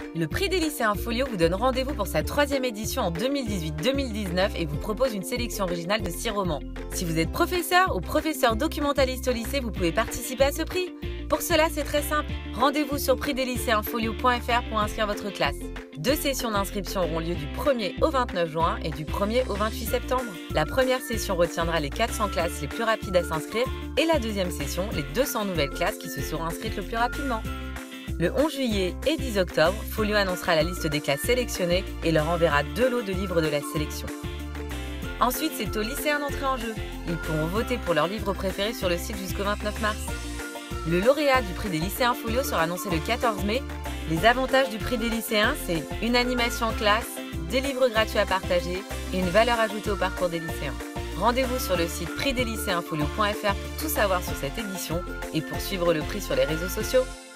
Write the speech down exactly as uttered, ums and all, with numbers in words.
Le prix des lycéens Folio vous donne rendez-vous pour sa troisième édition en deux mille dix-huit deux mille dix-neuf et vous propose une sélection originale de six romans. Si vous êtes professeur ou professeur documentaliste au lycée, vous pouvez participer à ce prix. Pour cela, c'est très simple. Rendez-vous sur prix des lycéens folio point f r pour inscrire votre classe. Deux sessions d'inscription auront lieu du premier au vingt-neuf juin et du premier au vingt-huit septembre. La première session retiendra les quatre cents classes les plus rapides à s'inscrire et la deuxième session, les deux cents nouvelles classes qui se seront inscrites le plus rapidement. Le onze juillet et dix octobre, Folio annoncera la liste des classes sélectionnées et leur enverra deux lots de livres de la sélection. Ensuite, c'est aux lycéens d'entrer en jeu. Ils pourront voter pour leur livre préféré sur le site jusqu'au vingt-neuf mars. Le lauréat du prix des lycéens Folio sera annoncé le quatorze mai. Les avantages du prix des lycéens, c'est une animation en classe, des livres gratuits à partager et une valeur ajoutée au parcours des lycéens. Rendez-vous sur le site prix des lycéens folio point f r pour tout savoir sur cette édition et pour suivre le prix sur les réseaux sociaux.